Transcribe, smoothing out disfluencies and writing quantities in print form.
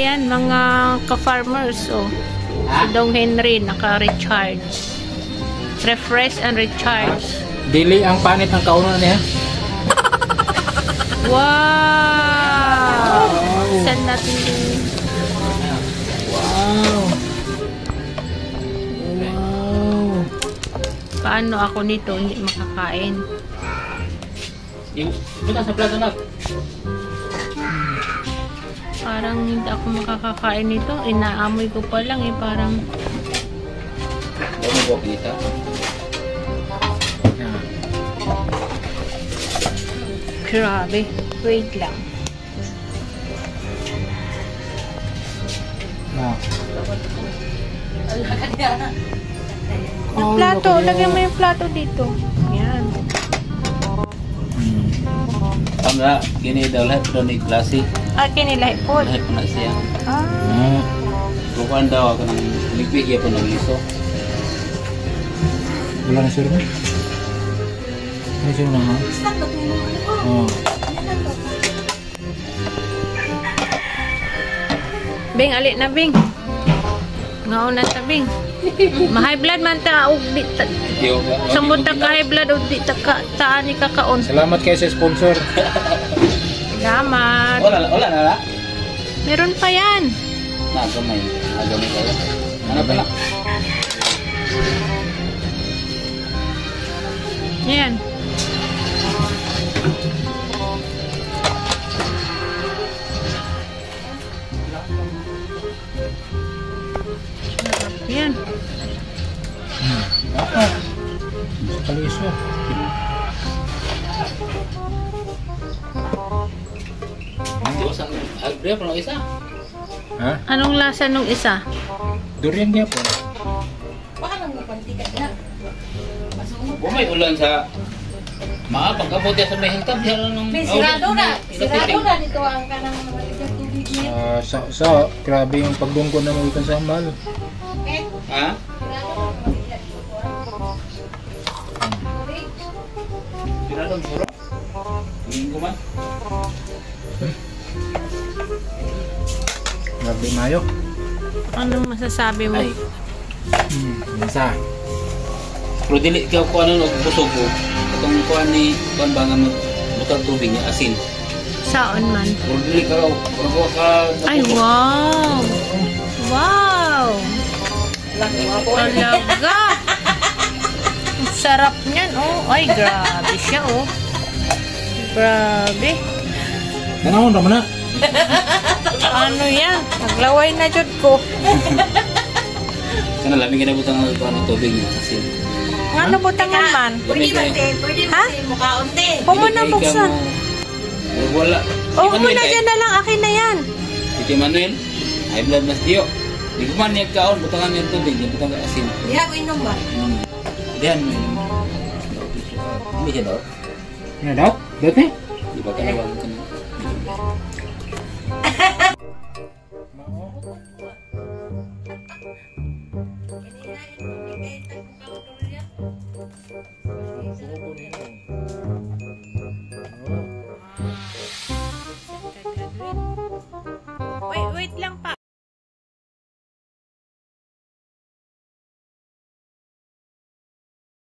yan, mga ka-farmers. Oh. Si Dong Henry, naka-recharge. Refresh and recharge. Dili ang panit ng kauno niya. Wow! Saan natin din? Wow! Wow! Paano ako nito hindi makakain? Buta sa plato na. Parang hindi ako makakakain nito. Inaamoy ko pa lang eh. Parang... Ano ba kita? Grabe. Wait lang. Yung plato. Lagyan mo yung plato dito. Yan. Tama, gini daw lahat doon ni klase. Kinilahi po. Lahat po na siya. Ah. Bukan daw ako ng nagbigay po ng liso. Wala na sir mo? May sir na ha? Oo. Bing, alik na Bing. Ngauna ta Bing. Ma-high blood man ta. Sambot ta ka high blood o di ta taan ni kakaon. Salamat kayo sa sponsor. Salamat. Wala na. Meron pa yan. Nagamay kayo. Ano pala? Yan. Yan. Apa? Kaliso. Hindi usang agre pa ng isa. Ha? Anong lasa nung isa? Durian niya po. Baka lang mapantika na. Bumay ulan sa pagkabot sa may hintap diyan nung Sirado na dito ang kanang mga tubig niya. Sa grabe yung pagdungkod na mawikan sa mahal. Ha? Sirado ang suro? Tingin ko man. Grabe mayo. Anong masasabi mo? Ay. Masa. Pero dili ka ko ano busog ko. Itong kuan ni kuan ba nga butang tubig niya asin. Saan man? Pero dili ka ka. Ay, wow! Wow! Talaga! Ang sarap niyan, oh. Ay, grabe siya, oh. Grabe. Ganun naman na. Ano yan? Naglaway na jud ko. Kana lamig na butang kuan ng tubig niya asin. Ano butangan man? Pwede ba Ha? mukhaon din? Pumuna buksan. Wala. Oh, muna dyan na lang. Akin na yan. Titi Manuel, high blood mas diyo. Di ko man niya kaon, butangan niya tubig, di butang asin. Di ako inom ba? Diyan mo yun. Hindi siya daw. Ano daw? Dati? Di ba kalawang ka na?